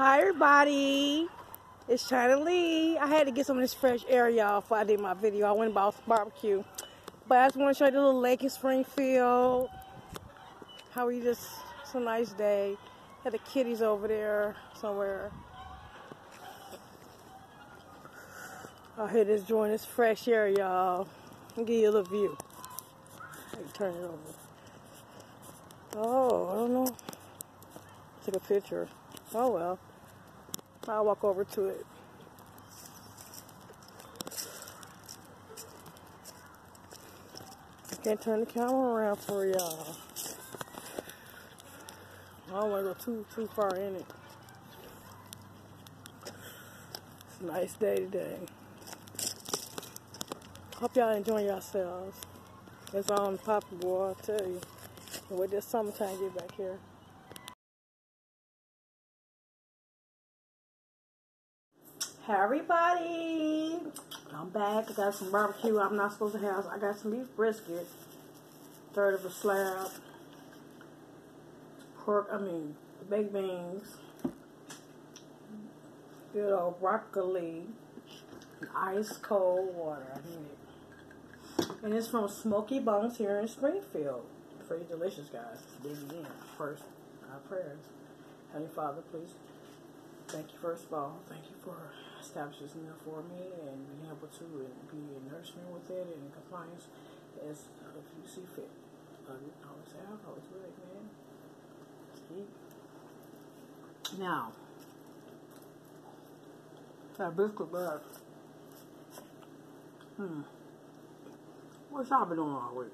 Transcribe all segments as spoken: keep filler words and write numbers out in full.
Hi everybody, it's China Lee. I had to get some of this fresh air, y'all, before I did my video. I went about barbecue, but I just want to show you the little lake in Springfield. How we just, it's a nice day. Had the kitties over there somewhere. Out here just enjoying this fresh air, y'all. I'll give you a little view. Let me turn it over. Oh, I don't know. Take a picture. Oh well. I'll walk over to it. I can't turn the camera around for y'all. I don't want to go too too far in it. It's a nice day today. Hope y'all enjoying yourselves. It's on popping, boy, I tell you. And wait till summertime get back here. Hi everybody, I'm back. I got some barbecue I'm not supposed to have. I got some beef brisket, third of a slab, pork, I mean baked beans, good old broccoli, and ice cold water. I need it. And it's from Smoky Bones here in Springfield. Pretty delicious, guys. Dig it in. First, our prayers. Heavenly Father, please, thank you first of all. Thank you for establishing this meal for me and being able to and be in nourishment with it and in compliance as if you see fit. Love you. Always have. Always will, man. Let's eat. Now, that biscuit bread. Hmm. What y'all been doing all week?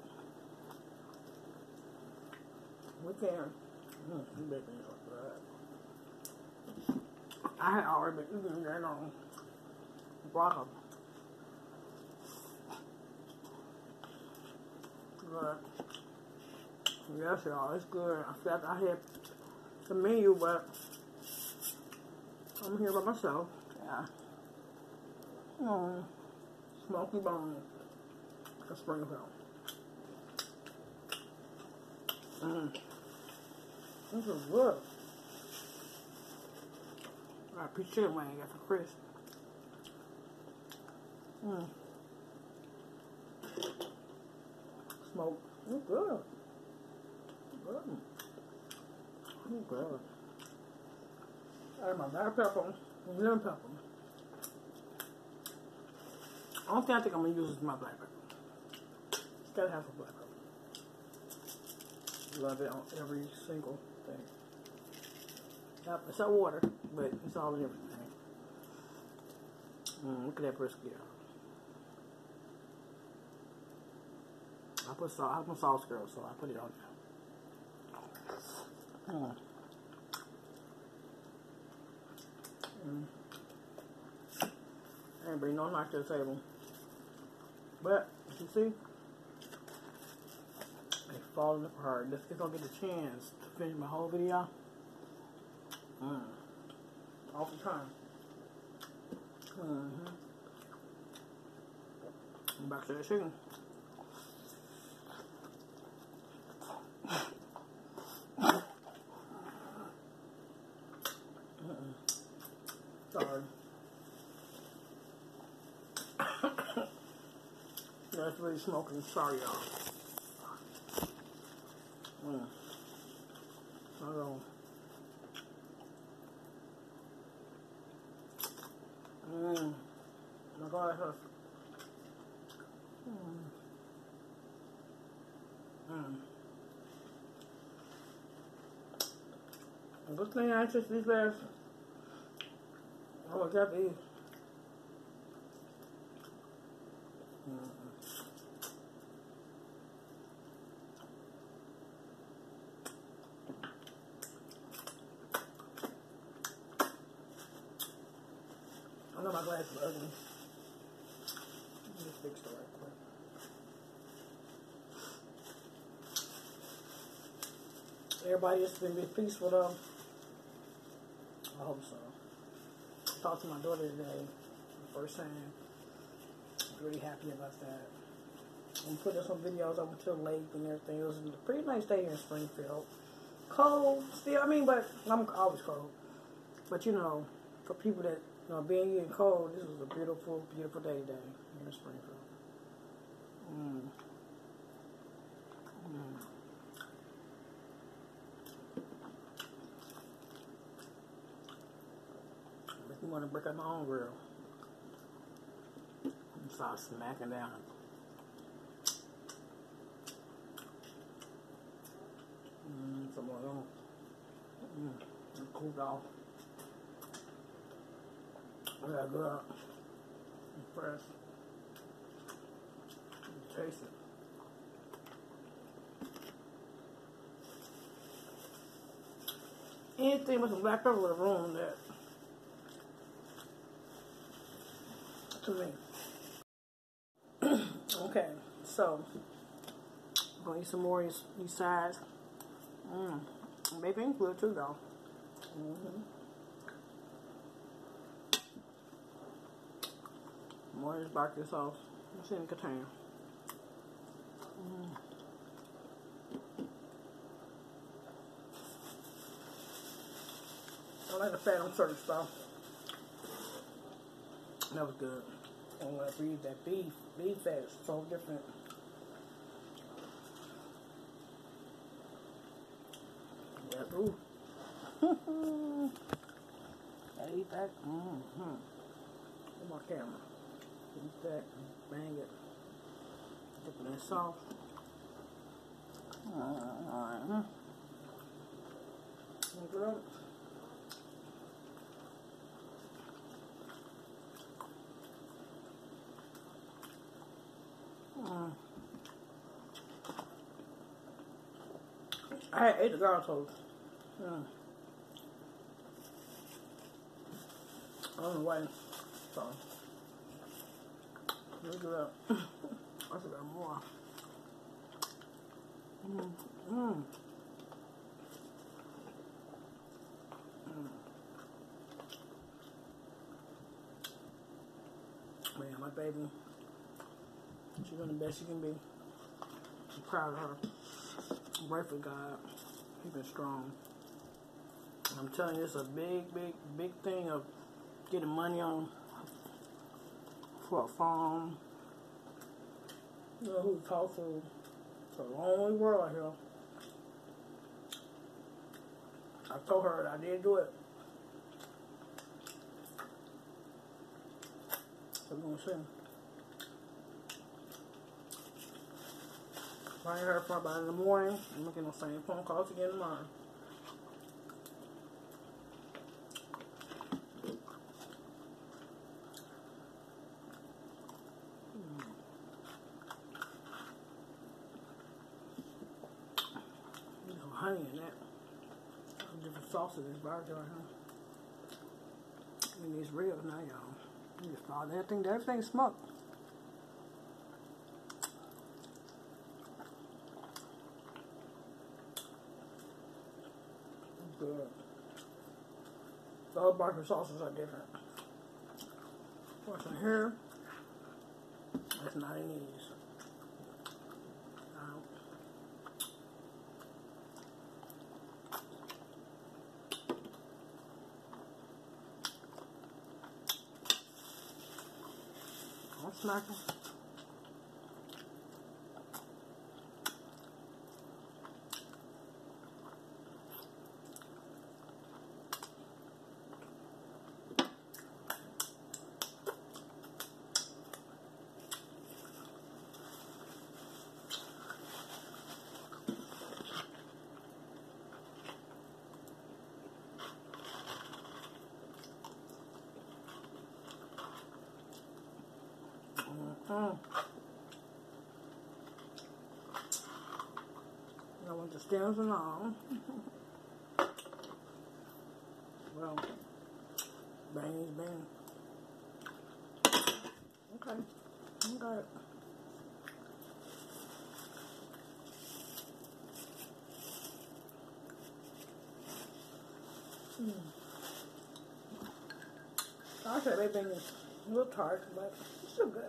We can. Hmm. You make me up bread. I had already been eating that on broccoli. But yes, y'all, it's good. I forgot I had the menu, but I'm here by myself. Yeah. Mm. Smoky Bone. A Springfield. Mmm. This is good. I got a piece of chicken wing I got for Chris. Mmm. Smoke. It's good. Good. It's good. I got my black pepper and lemon pepper. I don't think I think I'm gonna use this as my black pepper. It's gotta have some black pepper. Love it on every single thing. Yep, it's not water, but it's all in everything. Mm, look at that brisket. I put salt. I'm a sauce girl, so I put it on there. Mm. Mm. I ain't bring no knife to the table, but you see, they falling apart. This is gonna get the chance to finish my whole video. Mm. All the time. Mm-hmm. I'm back to the chicken. Mm-mm. Sorry. That's really smoking. Sorry, y'all. Mm. I don't. Mmm. My God, her. Mmm. Mmm. Good thing I just these last. I was happy. Mm. I know my glass is ugly. Let me fix it right quick. Everybody has been peaceful though. I hope so. I talked to my daughter today, the first time. I'm really happy about that. I'm putting some videos up until late and everything. It was a pretty nice day here in Springfield. Cold still, I mean, but I'm always cold. But you know, for people that, you know, being getting cold, this was a beautiful, beautiful day today here in Springfield. Mm. Mm. Make me want to break out my own grill and start smacking down. Mm, some more of them. Mm, cooled off. Yeah, good. Fresh. Taste it. Anything with some black pepper would have ruined that. To me. Okay, so I'm gonna eat some more of these, these sides. Mmm. Bacon good too, though. Mm-hmm. More of this barbecue sauce. What's in the container? Mm. I like the fat on certain stuff. That was good. And when I eat that beef, beef fat is so different. Yeah, ooh. I eat that. Mm-hmm. Look my camera. Eat that. Bang it. Dip it in sauce. Alright. Good. Mm. I ate the garlic toast. Mm. On the way. So, look it up. I should have more. Mm. Mm. Mm. Man, my baby, she's doing the best she can be. I'm proud of her. I'm grateful to God. She's been strong. I'm telling you, it's a big, big, big thing of getting money on for a farm. You know who to talk to. It's a lonely world here. I told her that I did do it. So we're gonna see. If I ain't heard from her by in the morning, I'm making those same phone calls again tomorrow. Honey in that. Different sauces in this barbecue right here. And these ribs now, y'all. You just follow everything, everything's smoked. Good. The other barbecue sauces are different. What's in here? That's not in these. I'm smacking. Mm. I want the stems and all. Well, bang, bang. Okay, I got it. Mm. Actually, everything is a little tart, but it's still good.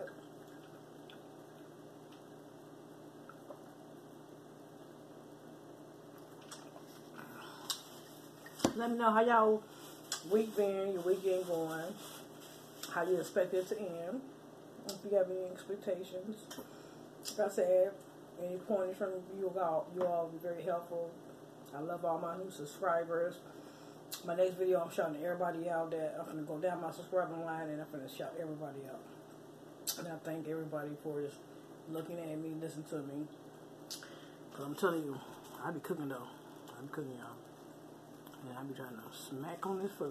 Let me know how y'all week been, your weekend going, how you expect it to end. If you have any expectations, like I said, any pointers from you all, you all be very helpful. I love all my new subscribers. My next video, I'm shouting everybody out that I'm going to go down my subscriber line and I'm going to shout everybody out. And I thank everybody for just looking at me, listening to me. Because I'm telling you, I be cooking though. I be cooking, y'all. And I be trying to smack on this food.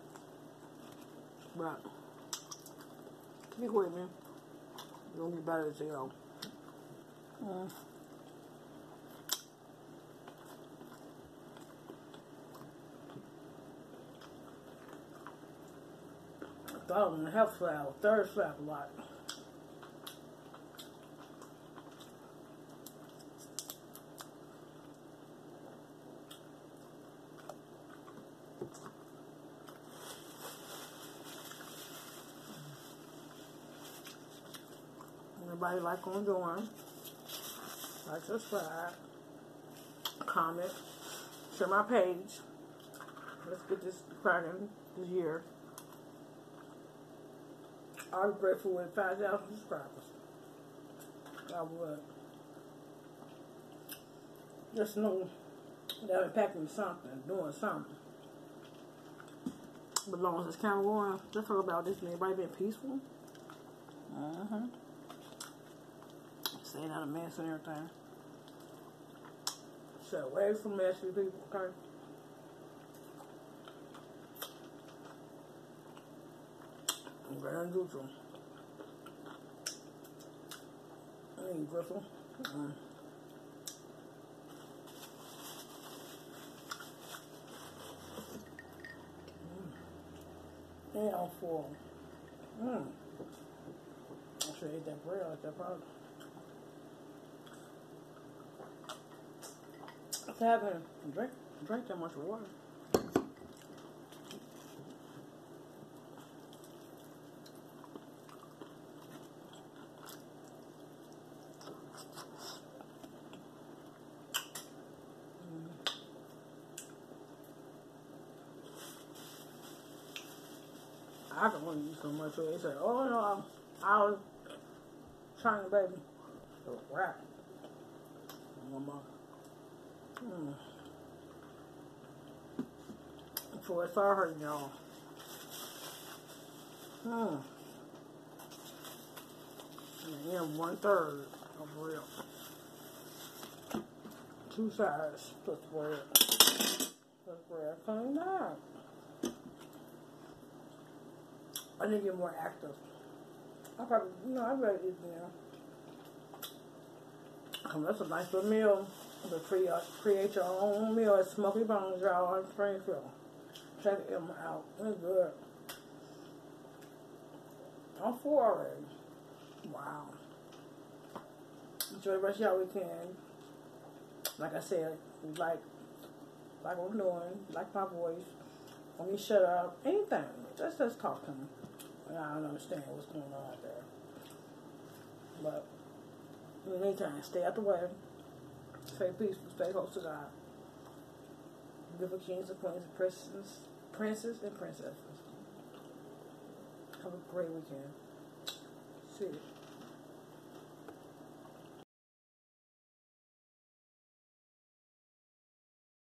But, keep it with me. It's going to be better to go. Mm. I thought I was going to have flour, third flour a lot. Everybody like on doing, like, subscribe, comment, share my page. Let's get this cracking this year. I'll be grateful with five thousand subscribers. I would. Just know that I'm packing something, doing something. But as long as it's kind of going, let's talk about this. Everybody been peaceful. Uh-huh. Staying out of mess and everything. Stay away from messy people, okay? I'm very neutral. I ain't grateful. Mm-mm. Mm. And I'm full. Mm. I should have ate that bread like that probably. I haven't drank, drank that much water. I don't want to eat so much. So they say, oh no, I was trying to baby. So rap. One more. Hmm. Before I start hurting y'all. Hmm. And then one third of bread. Two sides plus bread. Plus bread. Coming down. I need to get more active. I probably, you know, I better eat now. Um, that's a nice little meal. To create, create your own meal at Smoky Bones, y'all, in Springfield. Check them out. It's good. I'm full already. Wow. Enjoy the rest of y'all weekend. Like I said, like, like what I'm doing, like my voice. When you shut up, anything. Just, just talk to me. And I don't understand what's going on out there. But, in the meantime, stay out the way. Stay peaceful, stay close to God. Beautiful kings and queens and princesses, princes and princesses. Have a great weekend. See you.